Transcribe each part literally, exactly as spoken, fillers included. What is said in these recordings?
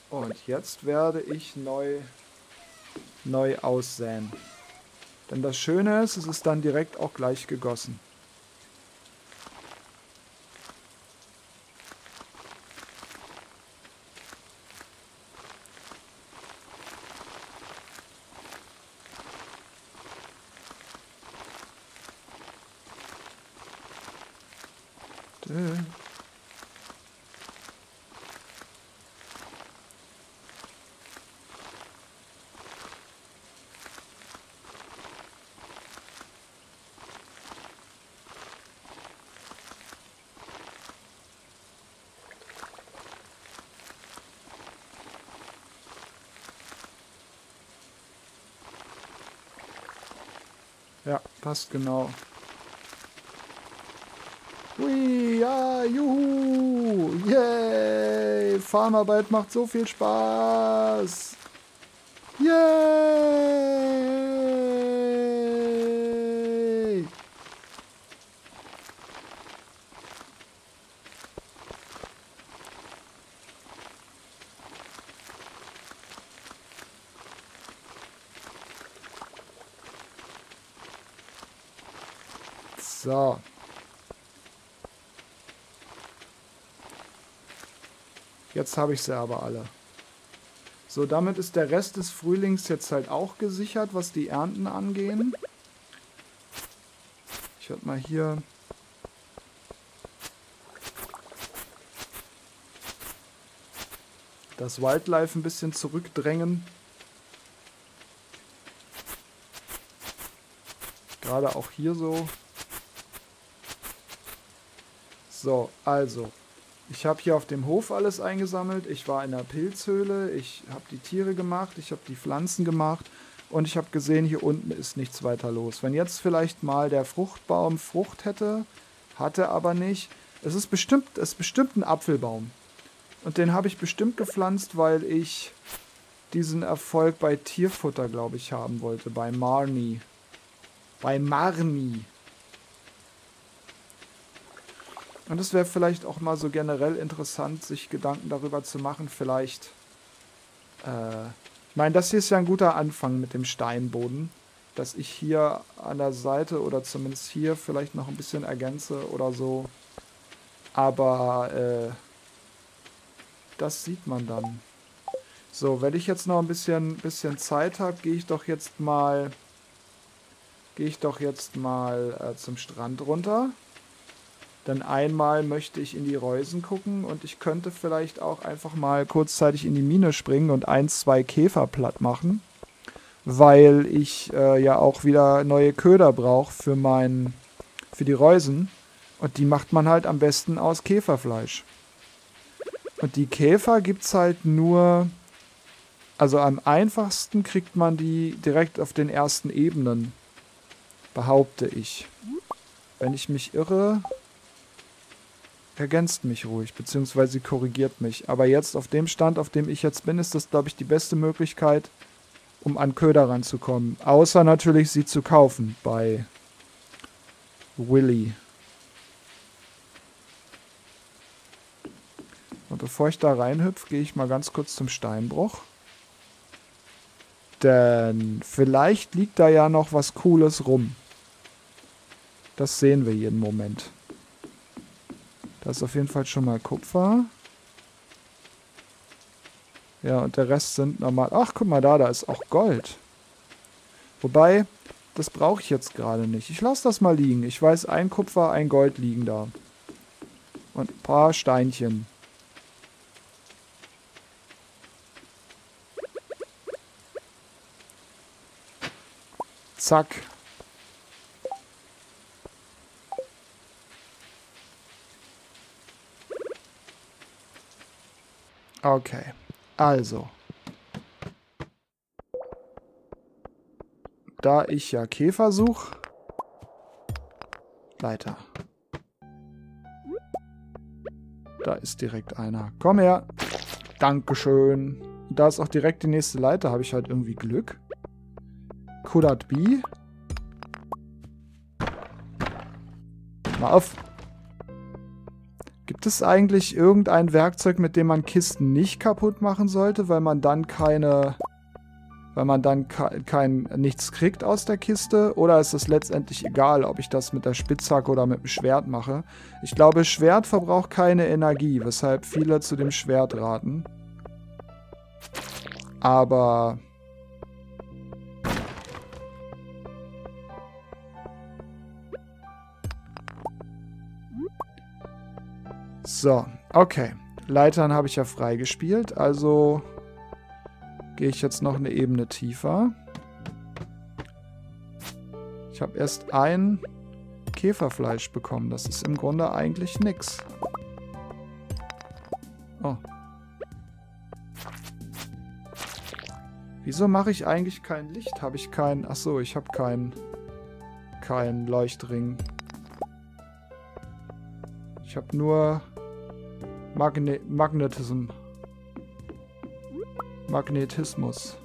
Und jetzt werde ich neu, neu aussäen. Denn das Schöne ist, es ist dann direkt auch gleich gegossen. Ja, passt genau. Hui, ja, juhu, yay, Farmarbeit macht so viel Spaß. Yay! So. Jetzt habe ich sie aber alle. So, damit ist der Rest des Frühlings jetzt halt auch gesichert, was die Ernten angehen. Ich werde mal hier... das Wildlife ein bisschen zurückdrängen. Gerade auch hier so. So, also... ich habe hier auf dem Hof alles eingesammelt. Ich war in der Pilzhöhle. Ich habe die Tiere gemacht. Ich habe die Pflanzen gemacht. Und ich habe gesehen, hier unten ist nichts weiter los. Wenn jetzt vielleicht mal der Fruchtbaum Frucht hätte, hat er aber nicht. Es ist bestimmt, es ist bestimmt ein Apfelbaum. Und den habe ich bestimmt gepflanzt, weil ich diesen Erfolg bei Tierfutter, glaube ich, haben wollte. Bei Marnie. Bei Marnie. Und es wäre vielleicht auch mal so generell interessant, sich Gedanken darüber zu machen, vielleicht, äh, ich meine, das hier ist ja ein guter Anfang mit dem Steinboden, dass ich hier an der Seite oder zumindest hier vielleicht noch ein bisschen ergänze oder so, aber, äh, das sieht man dann. So, wenn ich jetzt noch ein bisschen, bisschen Zeit habe, gehe ich doch jetzt mal, gehe ich doch jetzt mal äh, zum Strand runter. Dann einmal möchte ich in die Reusen gucken und ich könnte vielleicht auch einfach mal kurzzeitig in die Mine springen und ein, zwei Käfer platt machen, weil ich äh, ja auch wieder neue Köder brauche für mein, für die Reusen und die macht man halt am besten aus Käferfleisch. Und die Käfer gibt's halt nur, also am einfachsten kriegt man die direkt auf den ersten Ebenen, behaupte ich. Wenn ich mich irre... ergänzt mich ruhig, beziehungsweise sie korrigiert mich. Aber jetzt auf dem Stand, auf dem ich jetzt bin, ist das, glaube ich, die beste Möglichkeit, um an Köder ranzukommen. Außer natürlich sie zu kaufen bei Willy. Und bevor ich da reinhüpfe, gehe ich mal ganz kurz zum Steinbruch. Denn vielleicht liegt da ja noch was Cooles rum. Das sehen wir jeden Moment. Da ist auf jeden Fall schon mal Kupfer. Ja, und der Rest sind normal... ach, guck mal da, da ist auch Gold. Wobei, das brauche ich jetzt gerade nicht. Ich lasse das mal liegen. Ich weiß, ein Kupfer, ein Gold liegen da. Und ein paar Steinchen. Zack. Okay, also. Da ich ja Käfer suche. Leiter. Da ist direkt einer. Komm her. Dankeschön. Da ist auch direkt die nächste Leiter. Habe ich halt irgendwie Glück. Could that be? Mal auf. Gibt es eigentlich irgendein Werkzeug, mit dem man Kisten nicht kaputt machen sollte, weil man dann keine... weil man dann kein nichts kriegt aus der Kiste? Oder ist es letztendlich egal, ob ich das mit der Spitzhacke oder mit dem Schwert mache? Ich glaube, Schwert verbraucht keine Energie, weshalb viele zu dem Schwert raten. Aber... So, okay. Leitern habe ich ja freigespielt, also... gehe ich jetzt noch eine Ebene tiefer. Ich habe erst ein Käferfleisch bekommen. Das ist im Grunde eigentlich nix. Oh. Wieso mache ich eigentlich kein Licht? Habe ich kein... Achso, ich habe kein... kein Leuchtring. Ich habe nur... Magne Magnetism. Magnetismus.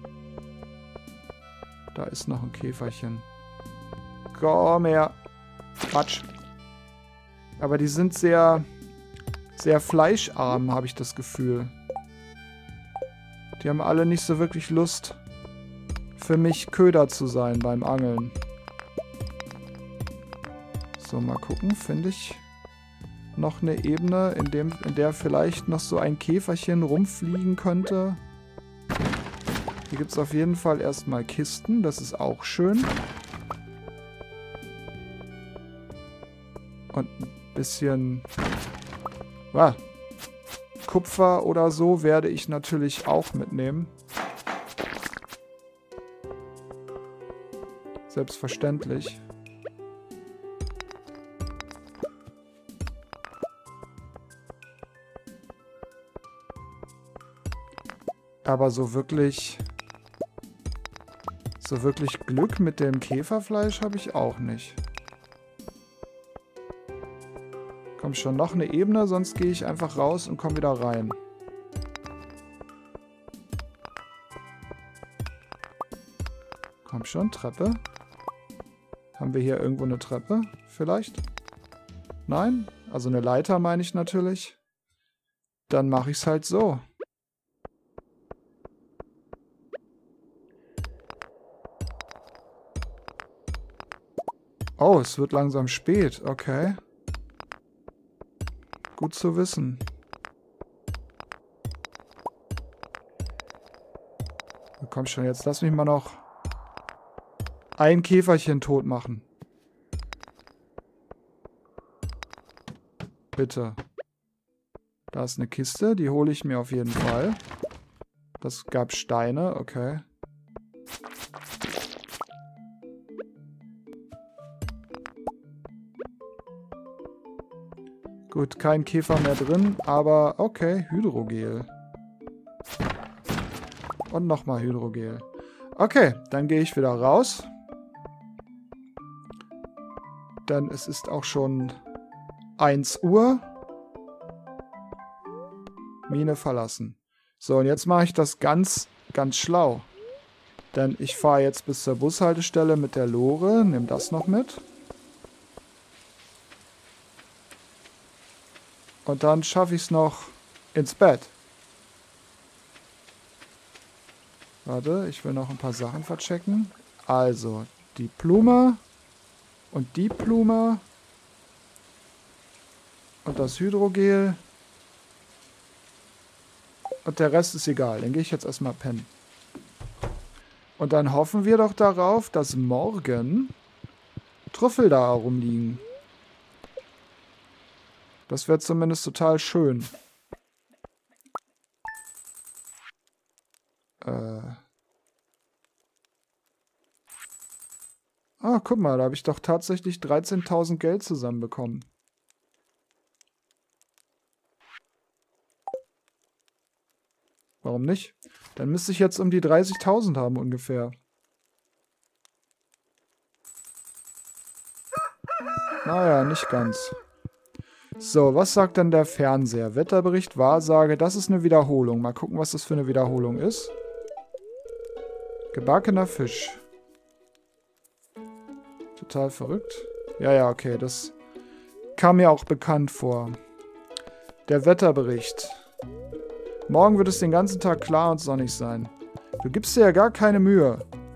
Da ist noch ein Käferchen. Komm her. Quatsch. Aber die sind sehr, sehr fleischarm, habe ich das Gefühl. Die haben alle nicht so wirklich Lust, für mich Köder zu sein beim Angeln. So, mal gucken. Finde ich noch eine Ebene, in, dem, in der vielleicht noch so ein Käferchen rumfliegen könnte? Hier gibt es auf jeden Fall erstmal Kisten. Das ist auch schön. Und ein bisschen... Ah, Kupfer oder so werde ich natürlich auch mitnehmen. Selbstverständlich. Aber so wirklich... So wirklich Glück mit dem Käferfleisch habe ich auch nicht. Komm schon, noch eine Ebene, sonst gehe ich einfach raus und komme wieder rein. Komm schon, Treppe. Haben wir hier irgendwo eine Treppe? Vielleicht? Nein? Also eine Leiter meine ich natürlich. Dann mache ich es halt so. Oh, es wird langsam spät. Okay. Gut zu wissen. Komm schon, jetzt lass mich mal noch ein Käferchen tot machen. Bitte. Da ist eine Kiste, die hole ich mir auf jeden Fall. Das gab Steine, okay. Gut, kein Käfer mehr drin, aber okay, Hydrogel. Und nochmal Hydrogel. Okay, dann gehe ich wieder raus. Denn es ist auch schon eins Uhr. Mine verlassen. So, und jetzt mache ich das ganz, ganz schlau. Denn ich fahre jetzt bis zur Bushaltestelle mit der Lore, nehme das noch mit. Und dann schaffe ich es noch ins Bett. Warte, ich will noch ein paar Sachen verchecken. Also, die Blume und die Blume und das Hydrogel. Und der Rest ist egal. Dann gehe ich jetzt erstmal pennen. Und dann hoffen wir doch darauf, dass morgen Trüffel da rumliegen. Das wäre zumindest total schön. Äh. Ah, guck mal, da habe ich doch tatsächlich dreizehntausend Geld zusammenbekommen. Warum nicht? Dann müsste ich jetzt um die dreißigtausend haben ungefähr. Naja, nicht ganz. So, was sagt denn der Fernseher? Wetterbericht, Wahrsage, das ist eine Wiederholung. Mal gucken, was das für eine Wiederholung ist. Gebackener Fisch. Total verrückt. Ja, ja, okay, das kam mir auch bekannt vor. Der Wetterbericht. Morgen wird es den ganzen Tag klar und sonnig sein. Du gibst dir ja gar keine Mühe.